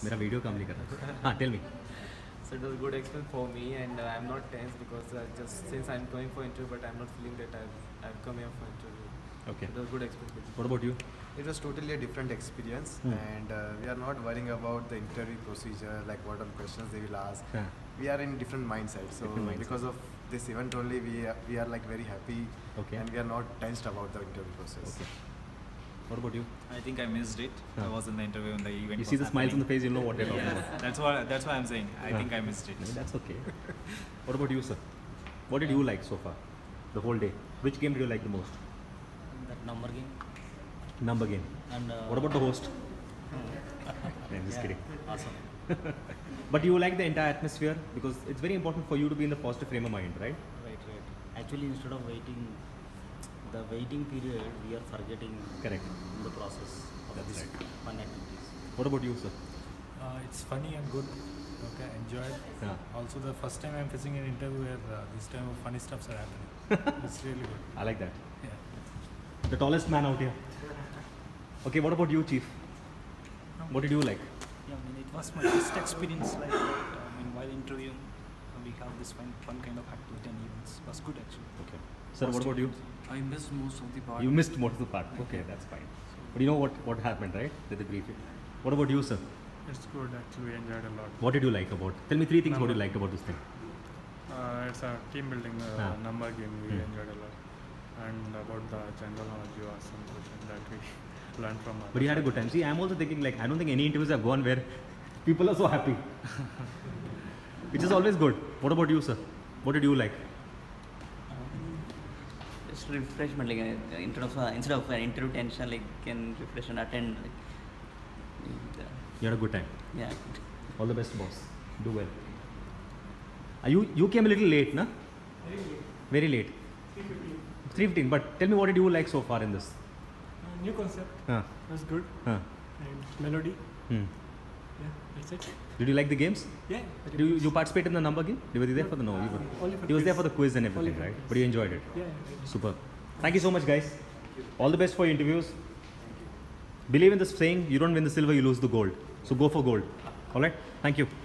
मेरा वीडियो काम नहीं कर रहा. हाँ, tell me. So it was a good experience for me, and I'm not tense because just since I'm going for interview, but I'm not feeling that I've come here for interview. Okay. It was a good experience. What about you? It was totally a different experience, and we are not worrying about the interview procedure, like what are the questions they will ask. We are in different mindset. So because of this event only, we are like very happy, and we are not tensed about the interview process. Okay. What about you? I think I missed it. I was in the interview when the event. You see the smiles on the face, you know what they're talking about. That's why I'm saying. I think I missed it. No, that's okay. What about you, sir? What did you like so far? The whole day. Which game did you like the most? That number game. Number game. And what about the host? I'm just kidding. Awesome. But you like the entire atmosphere because it's very important for you to be in the positive frame of mind, right? Right. Actually, instead of waiting, the waiting period, we are forgetting. Correct. In the process of That's this right. fun activities. What about you, sir? It's funny and good. Okay, enjoyed. Also, the first time I'm facing an interview where this time of funny stuffs are happening. It's really good. I like that. Yeah. The tallest man out here. Okay, what about you, Chief? What did you like? Yeah, it was my first experience like that. While interviewing, we have this fun kind of activity and events. It was good actually. Okay. Sir, what about you? I missed most of the part. You missed most of the part. Okay, that's fine. But you know what happened, right? With the briefing. What about you, sir? It's good actually. We enjoyed a lot. What did you like about? Tell me 3 things what you liked about this thing. It's a team building number game. We enjoyed a lot, and about the general knowledge, you asked some questions that we learned from. But you had a good time. See, I'm also thinking like I don't think any interviews have gone where people are so happy, which is always good. What about you, sir? What did you like? Just refreshment, like instead of an interview tension, like can refresh and attend. Like, You had a good time. yeah. All the best, boss. Do well. You came a little late, na? Very late. 3:15. But tell me, what did you like so far in this? New concept. Was good. And melody. Yeah, that's it. Did you like the games? Yeah. You participated in the number game? Were you there for the no? He was there for the quiz and everything, right? But you enjoyed it. Yeah. Super. Thank you so much, guys. All the best for your interviews. Believe in this saying: you don't win the silver, you lose the gold. So go for gold. All right. Thank you.